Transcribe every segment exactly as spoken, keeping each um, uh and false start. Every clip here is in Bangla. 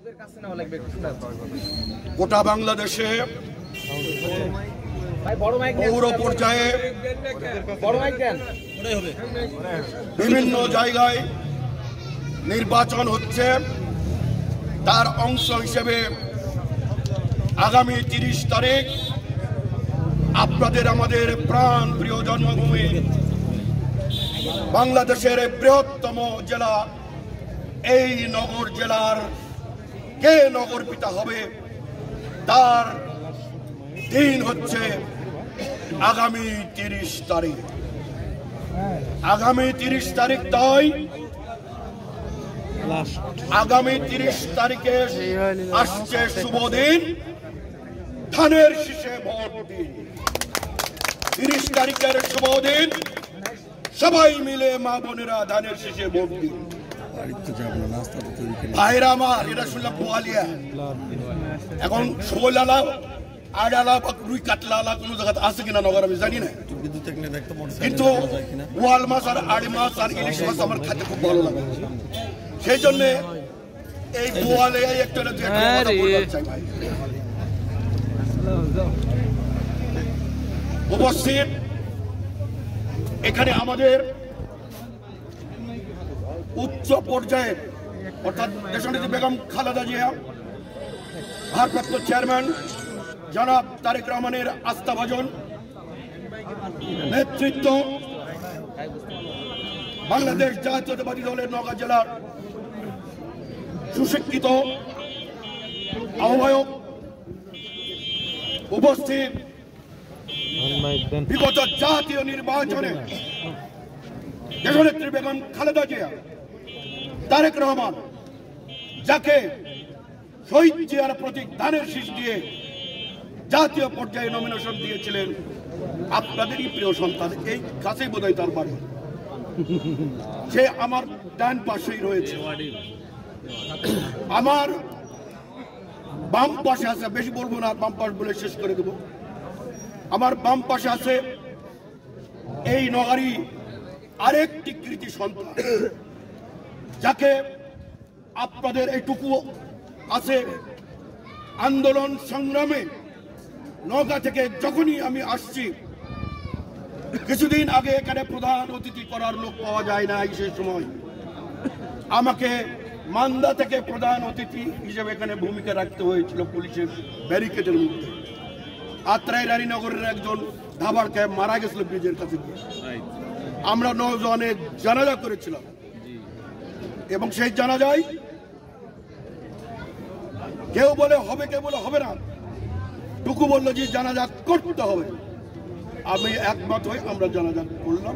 গোটা বাংলাদেশে পৌর পর্যায়ে বিভিন্ন জায়গায় নির্বাচন হচ্ছে, তার অংশ হিসেবে আগামী তিরিশ তারিখ আপনাদের আমাদের প্রাণ প্রিয় জন্মভূমি বাংলাদেশের বৃহত্তম জেলা এই নগর জেলার কে নগর পিতা হবে তার দিন হচ্ছে আগামী তিরিশ তারিখ। আগামী তিরিশ তারিখ তাই আগামী তিরিশ তারিখে আসছে শুভ দিন, ধানের শীষে ভোট দিন। তিরিশ তারিখের শুভ দিন, সবাই মিলে মা বোনেরা ধানের শীষে ভোট দিন। ভাইরা আমার, এটা শুনলাম বোয়ালিয়া, এখন শোলালা আড়ালা বা রুই কাতলালা কোনো জায়গাতে আছে কিনা নগর আমি জানি না, কিন্তু বোয়াল মাছ আর আড়ি মাছ আর ইলিশ মাছ আমার খেতে খুব ভালো লাগে। সেই জন্য এই বোয়ালে একটা উপস্থিত এখানে আমাদের উচ্চ পর্যায়ের অর্থাৎ দেশনেত্রী বেগম খালেদা জিয়া, ভারপ্রাপ্ত চেয়ারম্যান জনাব তারেক রহমানের আস্থাভাজন নেতৃত্ব, বাংলাদেশ জাতীয়তাবাদী দলের নওগাঁ জেলার সুশিক্ষিত আহ্বায়ক উপস্থিত, বিগত জাতীয় নির্বাচনে দেশনেত্রী বেগম খালেদা জিয়া, তারেক রহমান যাকে শহীদ জিয়ার প্রতীক ধানের শীষ দিয়ে জাতীয় পর্যায়ে নমিনেশন দিয়েছিলেন, আপনাদেরই প্রিয় সন্তান, এই কাছেই বোধহয় তার বাড়ি, সে আমার ডান পাশেই রয়েছে। আমার বাম পাশে আছে, বেশি বলবো না, বাম পাশ বলে শেষ করে দেব। আমার বাম পাশে আছে এই নগরী আরেকটি কৃতি সন্তান, যাকে আপনাদের এইটুকু আছে আন্দোলন সংগ্রামে নওগাঁ থেকে যখনই আমি আসছি, কিছুদিন আগে এখানে প্রধান অতিথি করার লোক পাওয়া যায় না, সেই সময় আমাকে মান্দা থেকে প্রধান অতিথি হিসেবে এখানে ভূমিকা রাখতে হয়েছিল পুলিশের ব্যারিকেডের মধ্যে। আত্রাই রানীনগরের একজন ধাবার খেয়ে মারা গেছিল ব্রিজের কাছে গিয়ে, আমরা নজওয়ানের জানাজা করেছিলাম এবং সেই জানাজায় কেউ বলে হবে, কেউ বলে হবে না, টুকু বললো যে জানাজা করতে হবে। আমি একমত হয়ে আমরা জানাজা করলাম।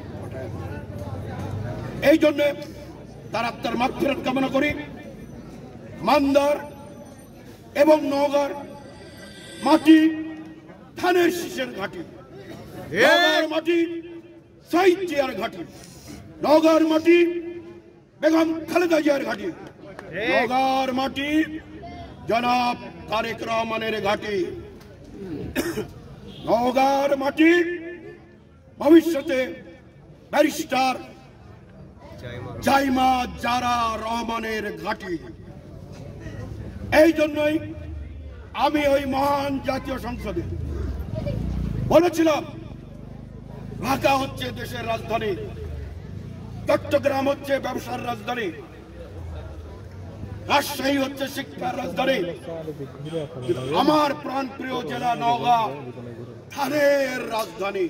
এই জন্যে তার আত্মার মাগফিরাত কামনা করি। মান্দার এবং নওগাঁর মাটি ধানের শীষের ঘাটি, নওগাঁর মাটি শহীদ জিয়ার ঘাটি, নওগাঁর মাটি বেগম খালেদা জিয়ার ঘাটি, নওগাঁর মাটি জনাব তারেক রহমানের ঘাটি, নওগাঁর মাটি ভবিষ্যতে ব্যারিস্টার জাইমা জারা রহমানের ঘাটি। এই জন্যই আমি ওই মহান জাতীয় সংসদে বলেছিলাম, ঢাকা হচ্ছে দেশের রাজধানী, চট্টগ্রাম হচ্ছে ব্যবসার রাজধানী, রাজশাহী হচ্ছে শিক্ষার রাজধানী, আমার প্রাণ প্রিয় জেলা নওগাঁ ধানের রাজধানী।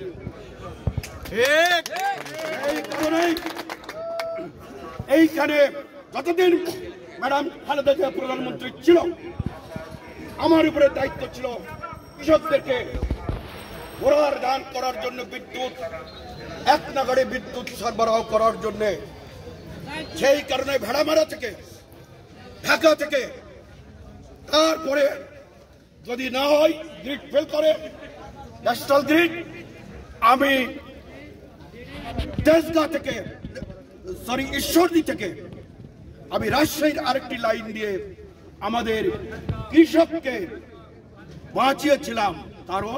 এই কারণেই এইখানে যতদিন ম্যাডাম খালেদা জিয়া প্রধানমন্ত্রী ছিল, আমার উপরে দায়িত্ব ছিল কৃষকদেরকে ঘোড়ার দান করার জন্য, বিদ্যুৎ এক নাগাড়ে বিদ্যুৎ সরবরাহ করার জন্য। সেই কারণে ভেড়ামারা থেকে, ঢাকা থেকে, তারপরে যদি না হয় গ্রিড ফেল করে ন্যাশনাল গ্রিড, আমি তেজগাঁ থেকে সরি ঈশ্বরদী থেকে আমি রাজশাহীর আরেকটি লাইন দিয়ে আমাদের কৃষককে বাঁচিয়েছিলাম। কারণ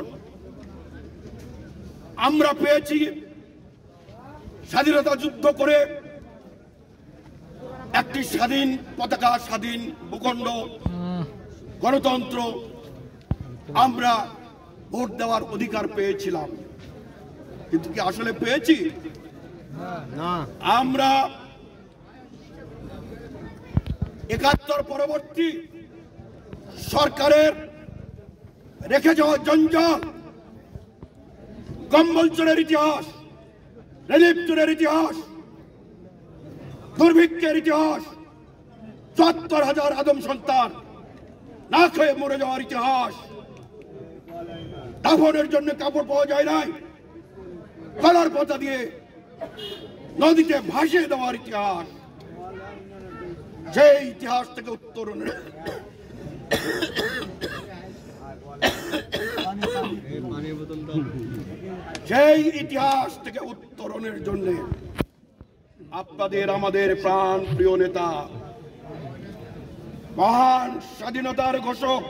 আমরা পেয়েছি স্বাধীনতা যুদ্ধ করে একটি স্বাধীন পতাকা, স্বাধীন ভূখণ্ড, গণতন্ত্র, আমরা ভোট দেওয়ার অধিকার পেয়েছিলাম। কিন্তু কি আসলে পেয়েছি? না। আমরা একাত্তর পরবর্তী সরকারের রেখে যাওয়া জঞ্জাল, কম্বল চোরের ইতিহাস, রিলিফ চোরের ইতিহাস, দুর্ভিক্ষের ইতিহাস, চুয়াত্তর হাজার আদম সন্তান না খেয়ে মরে যাওয়ার ইতিহাস, দাফনের জন্য কাপড় পাওয়া যায় নাই, কলার পাতা দিয়ে নদীতে ভাসিয়ে দেওয়ার ইতিহাস, সেই ইতিহাস থেকে উত্তরণের সেই ইতিহাস থেকে উত্তরণের জন্য আপনাদের আমাদের প্রাণ প্রিয় নেতা, মহান স্বাধীনতার ঘোষক,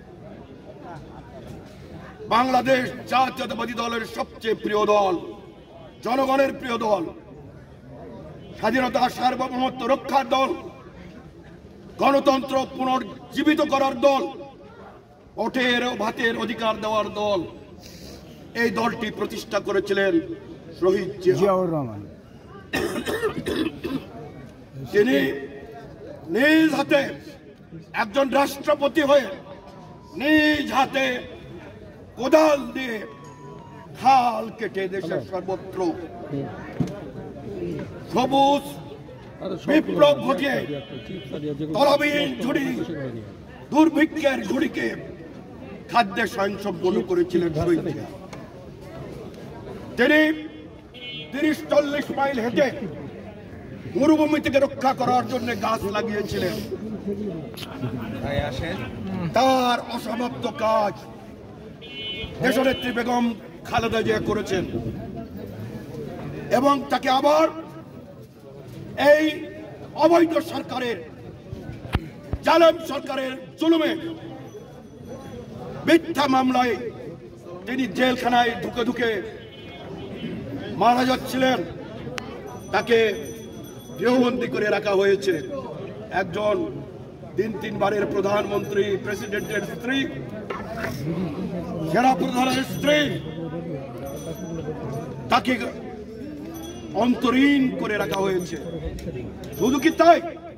বাংলাদেশ জাতীয়তাবাদী দলের সবচেয়ে প্রিয় দল, জনগণের প্রিয় দল, স্বাধীনতা সার্বভৌমত্ব রক্ষার দল, গণতন্ত্র পুনর্জীবিত করার দল, ভোটের ও ভাতের অধিকার দেওয়ার দল, এই দলটি প্রতিষ্ঠা করেছিলেন শহীদ জিয়াউর রহমান। তিনি নিজ হাতে একজন রাষ্ট্রপতি হয়ে নিজ হাতে কোদাল দিয়ে খাল কেটে দেশের সর্বত্র সবুজ বিপ্লব ঘটিয়ে তলবিহীন ঝুড়ি, দুর্ভিক্ষের ঝুড়িকে খাদ্যে স্বয়ংসম্পন্ন করেছিলেন শহীদ জিয়া। তিনি তিরিশ চল্লিশ মাইল হেঁটে মরুভূমি থেকে রক্ষা করার জন্য গাছ লাগিয়েছিলেন। তার অসমাপ্ত কাজ দেশনেত্রী বেগম খালেদা জিয়া করেছেন এবং তাকে আবার এই অবৈধ সরকারের, জালেম সরকারের জুলুমে মিথ্যা মামলায় তিনি জেলখানায় ঢুকে ঢুকে মারা যাচ্ছিলেন, তাকে গৃহবন্দী করে রাখা হয়েছে। একজন তিন তিনবারের প্রধানমন্ত্রী, প্রেসিডেন্টের স্ত্রী, সেনা প্রধানের স্ত্রী, তাকে অন্তরীণ করে রাখা হয়েছে। শুধু কি তাই,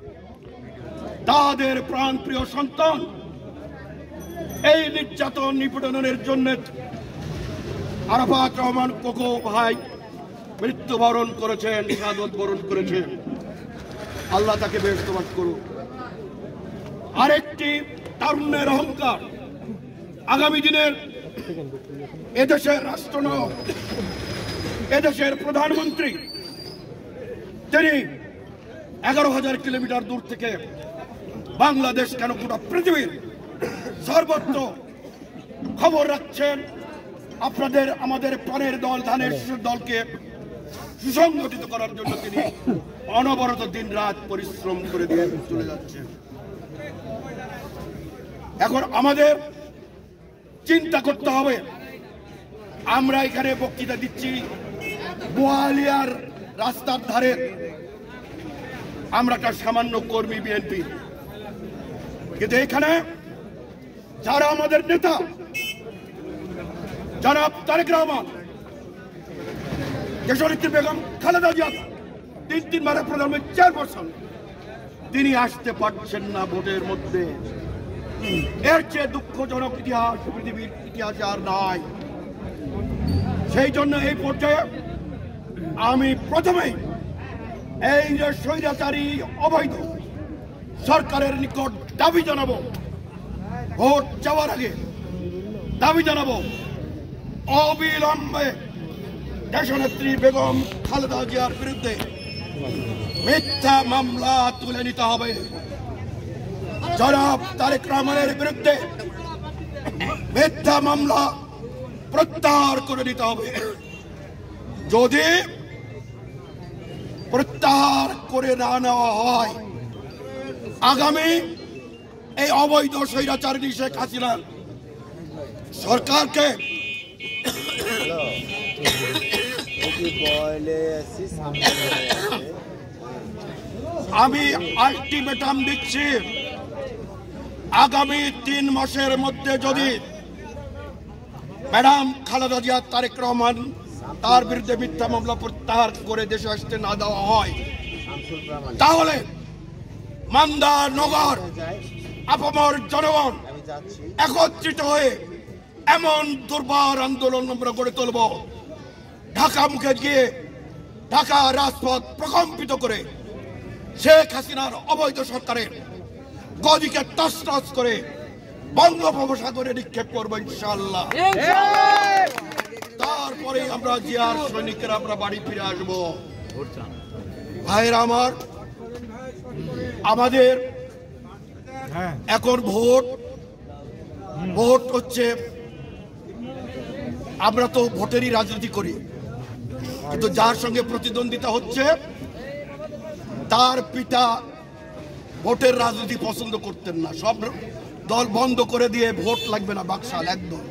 তাদের প্রাণ প্রিয় সন্তান এই নির্যাতন নিপীড়নের জন্য আরাফাত রহমান কোকো ভাই মৃত্যুবরণ করেছেন, শাহাদত বরণ করেছেন। আল্লাহ তাকে বেহেশতবাস করুন। আরেকটি তারুণ্যের অহংকার, আগামী দিনের এদেশের রাষ্ট্রনায়ক, এদেশের প্রধানমন্ত্রী, তিনি এগারো হাজার কিলোমিটার দূর থেকে বাংলাদেশ কেন গোটা পৃথিবীর সর্বত্র খবর রাখছেন। আপনাদের আমাদের প্রাণের দল, ধানের শীষের দলকে সুসংগঠিত করার জন্য তিনি অনবরত দিন রাত পরিশ্রম করে দিয়ে চলে যাচ্ছেন। এখন আমাদের চিন্তা করতে হবে, আমরা এখানে বক্তৃতা দিচ্ছি বোয়ালিয়ার রাস্তার ধারে, আমরা একটা সামান্য কর্মী বিএনপি, কিন্তু এখানে যারা আমাদের নেতা জনাব তারেক রহমান, দেশনেত্রী বেগম খালেদা জিয়া, তিন তিনবারের প্রধানমন্ত্রী, চেয়ারপারসন, তিনি আসতে পারছেন না ভোটের মধ্যে। এর চেয়ে দুঃখজনক ইতিহাস পৃথিবীর ইতিহাসে আর নাই। সেই জন্য এই পর্যায়ে আমি প্রথমেই এই যে স্বৈরাচারী অবৈধ সরকারের নিকট দাবি জানাবো, ভোট যাওয়ার আগে দাবি জানাবো, অবিলম্বে দেশনেত্রী বেগম খালেদা জিয়ার বিরুদ্ধে মিথ্যা মামলা তুলে নিতে হবে। জনাব তারেক রহমানের বিরুদ্ধে মিথ্যা মামলা প্রত্যাহার করে নিতে হবে। যদি প্রত্যাহার করে না নেওয়া হয়, আগামী এই অবৈধ স্বৈরাচারী শেখ হাসিনার সরকারকে আমি আলটিমেটাম দিচ্ছি, আগামী তিন মাসের মধ্যে যদি ম্যাডাম খালেদা জিয়া তারেক রহমান তার বিরুদ্ধে মিথ্যা মামলা প্রত্যাহার করে দেশে আসতে না দেওয়া হয়, তাহলে মান্দা নগর আপামর জনগণ একত্রিত হয়ে এমন দুর্বার আন্দোলন আমরা গড়ে তুলব, ঢাকা মুখে গিয়ে ঢাকা রাজপথ প্রকম্পিত করে শেখ হাসিনার অবৈধ সরকারের গদিকে তস তস করে বঙ্গোপসাগরে নিক্ষেপ করবো ইনশাআল্লাহ। তারপরে আমরা জিয়ার সৈনিকেরা আমরা বাড়ি ফিরে আসবো। ভাইরা আমার, আমাদের এখন ভোট ভোট হচ্ছে, আমরা তো ভোটেরই রাজনীতি করি, কিন্তু যার সঙ্গে প্রতিদ্বন্দ্বিতা হচ্ছে তার পিতা ভোটের রাজনীতি পছন্দ করতেন না, সব দল বন্ধ করে দিয়ে ভোট লাগবে না বাকশাল একদম।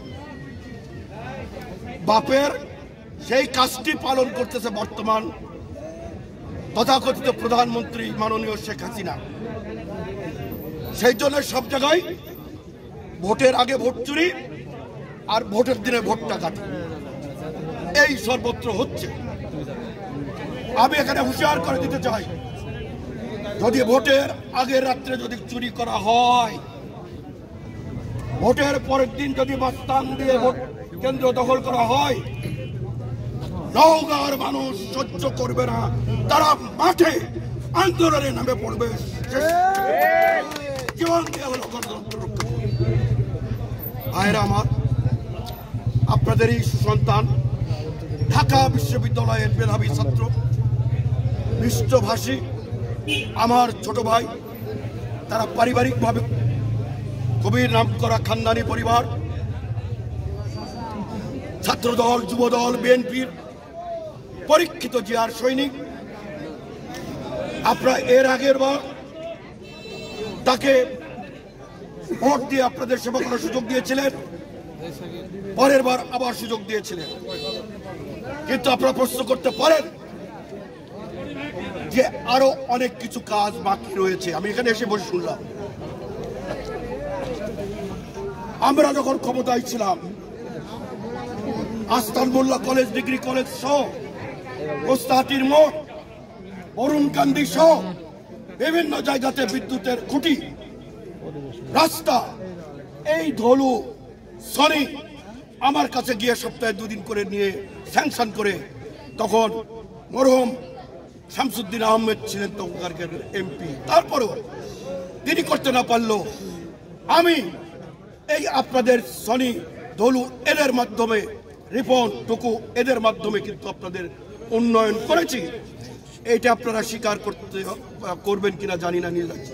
বাপের সেই কাজটি পালন করতেছে বর্তমান তথাকথিত প্রধানমন্ত্রী মাননীয় শেখ হাসিনা। সেই জন্য সব জায়গায় ভোটের আগে ভোট চুরি আর ভোটের দিনে ভোটটা কাটে, এই সর্বত্র হচ্ছে। আমি এখানে হুঁশিয়ার করে দিতে চাই, যদি ভোটের আগের রাত্রে যদি চুরি করা হয়, ভোটের পরের দিন যদি বাস্তান দিয়ে ভোট কেন্দ্র দখল করা হয়, নওগাঁর মানুষ সহ্য করবে না, তারা মাঠে আন্দোলনে নামে পড়বে, জীবন দিয়ে হলো গণতন্ত্র রক্ষা। ভাইরা আমার, আপনাদেরই সন্তান, ঢাকা বিশ্ববিদ্যালয়ের মেধাবী ছাত্র, মিষ্টভাষী আমার ছোট ভাই, তারা পারিবারিকভাবে খুবই নাম করা খানদানি পরিবার, ছাত্রদল, যুবদল, বিএনপির পরীক্ষিত জিয়ার সৈনিক। আপনারা এর আগের বার তাকে ভোট দিয়ে আপনাদের সেবা করার সুযোগ দিয়েছিলেন, পরের বার আবার সুযোগ দিয়েছিলেন, কিন্তু আপনারা প্রশ্ন করতে পারেন যে আরো অনেক কিছু কাজ বাকি রয়েছে। আমি এখানে এসে বসে শুনলাম, আমরা যখন ক্ষমতায় ছিলাম Astan Molla college, degree college সহ, ওস্তাহাটির মোড়, অরুণ কান্দি সহ বিভিন্ন জায়গাতে বিদ্যুতের খুঁটি, রাস্তা, এই ধলু সনি আমার কাছে গিয়ে সপ্তাহে দুদিন করে নিয়ে স্যাংশন করে, তখন মরহুম শামসুদ্দিন আহমেদ ছিলেন তখনকার এমপি, তারপরেও তিনি করতে না পারলো আমি এই আপনাদের সনি, ধলু, এদের মাধ্যমে, রিপন, টুকু, এদের মাধ্যমে কিন্তু আপনাদের উন্নয়ন করেছি। এইটা আপনারা স্বীকার করতে করবেন কিনা জানি না, নিয়ে যাচ্ছি।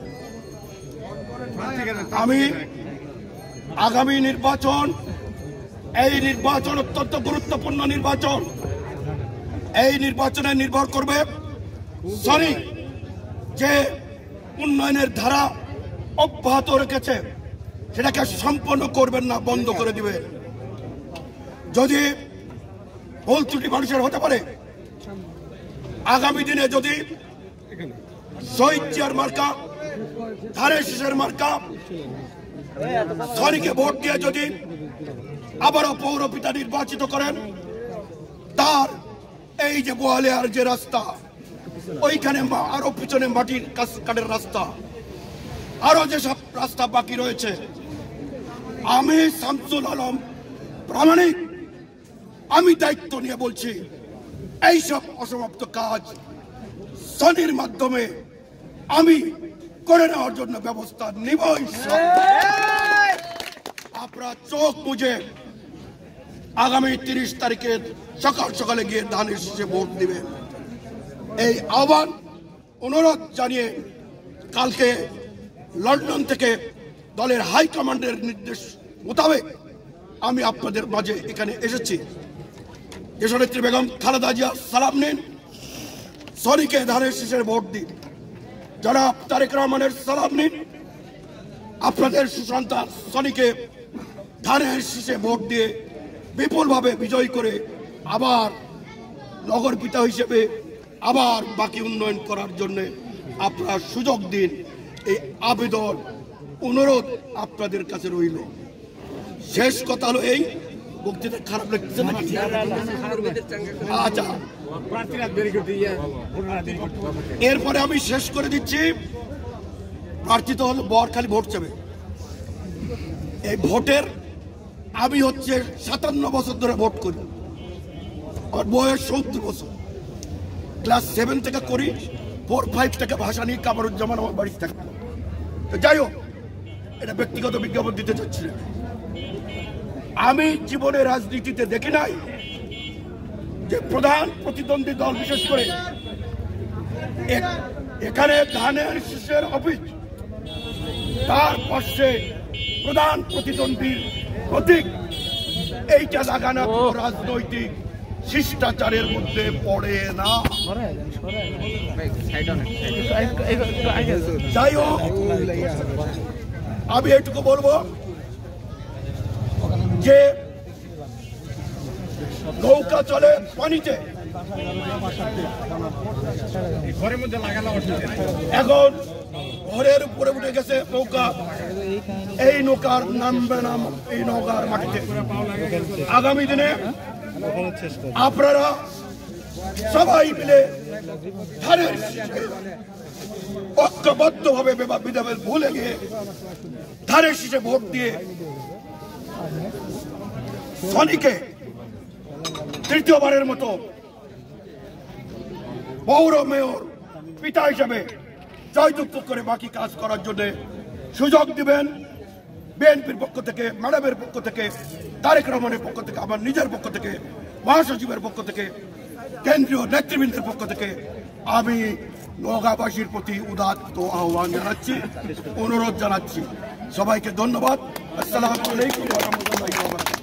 আমি আগামী নির্বাচন, এই নির্বাচন অত্যন্ত গুরুত্বপূর্ণ নির্বাচন, এই নির্বাচনে নির্ভর করবে সনি যে উন্নয়নের ধারা অব্যাহত রেখেছে সেটাকে সম্পন্ন করবেন না, বন্ধ করে দিবে। যদি ভুল ত্রুটি মানুষের হতে পারে, আগামী দিনে যদি শহীদ জিয়ার মার্কা, ধানের শীষের মার্কা, সনিকে ভোট দিয়ে যদি আবারও পৌরপিতা নির্বাচিত করেন, তার এই যে গোয়ালিয়ার যে রাস্তা, ওইখানে আরো পিছনে মাটির কাঠের রাস্তা, আরো যেসব রাস্তা বাকি রয়েছে, আমি শামসুল আলম প্রামাণিক, আমি দায়িত্ব নিয়ে বলছি, এইসব অসমাপ্ত কাজ সনির মাধ্যমে আমি করে নেওয়ার জন্য ব্যবস্থা নিব। আপনারা চোখ বুঝে আগামী তিরিশ তারিখে সকাল সকালে গিয়ে ধানের শীষে ভোট দিবেন, এই আহ্বান অনুরোধ জানিয়ে কালকে লন্ডন থেকে দলের হাইকমান্ডের নির্দেশ মোতাবেক আমি আপনাদের মাঝে এখানে এসেছি। দেশনেত্রী বেগম খালেদা জিয়া সালাম নিন, সনিকে ধানের শীষের ভোট দিন, জনাব তারেক রহমানের সালাম নিন, আপনাদের সুসন্তান সনিকে ধানের শীষে ভোট দিয়ে বিপুলভাবে বিজয়ী করে আবার নগর পিতা হিসেবে আবার বাকি উন্নয়ন করার জন্য আপনারা সুযোগ দিন। এই আবেদন অনুরোধ আপনাদের কাছে রইল। শেষ কথা হলো এই, বক্তৃতা খারাপ লাগছে না? আচ্ছা, এরপরে আমি শেষ করে দিচ্ছি। প্রার্থী তো হলো বর খালি ভোট চাবে। এই ভোটের আমি হচ্ছে সাতান্ন বছর ধরে ভোট করি, আর বয়স সত্তর বছর। ক্লাস সেভেন থেকে করি, ফোর ফাইভ থেকে ভাষা নিয়ে কামরুজ্জামান আমার বাড়িতে থাকতো। তো যাই হোক, এটা ব্যক্তিগত বিজ্ঞাপন দিতে চাচ্ছি না। আমি জীবনে রাজনীতিতে দেখি নাই যে প্রধান প্রতিদ্বন্দ্বী দল, বিশেষ করে এখানে ধানের শীষের অফিস, তার পাশে প্রধান প্রতিদ্বন্দ্বীর প্রতীক, এইটা লাগানো রাজনৈতিক শিষ্টাচারের মধ্যে পড়ে না। যাই হোক, আমি এটুকু বলবো যে নৌকা চলে পানিতে, এখন ঘরের উপরে উঠে গেছে নৌকা। এই নৌকার নামবে নাম এই নৌকার মাটিতে। আগামী দিনে আপনারা সবাই মিলে ধানের ঐক্যবদ্ধ ভাবে বিধাবেদ ভুলে গিয়ে ধানের শীষে ভোট দিয়ে সনিকে তৃতীয়বারের মতো পৌর মেয়র পিতা হিসাবে জয়যুক্ত করে বাকি কাজ করার জন্য সুযোগ দিবেন। বিএনপির পক্ষ থেকে, ম্যাডামের পক্ষ থেকে, তারেক রহমানের পক্ষ থেকে, আমার নিজের পক্ষ থেকে, মহাসচিবের পক্ষ থেকে, কেন্দ্রীয় নেতৃবৃন্দের পক্ষ থেকে আমি নওগাঁবাসীর প্রতি উদাত্ত আহ্বান জানাচ্ছি, অনুরোধ জানাচ্ছি। সবাইকে ধন্যবাদ। আসসালামু আলাইকুম ওয়া রাহমাতুল্লাহি ওয়া বারাকাতুহু।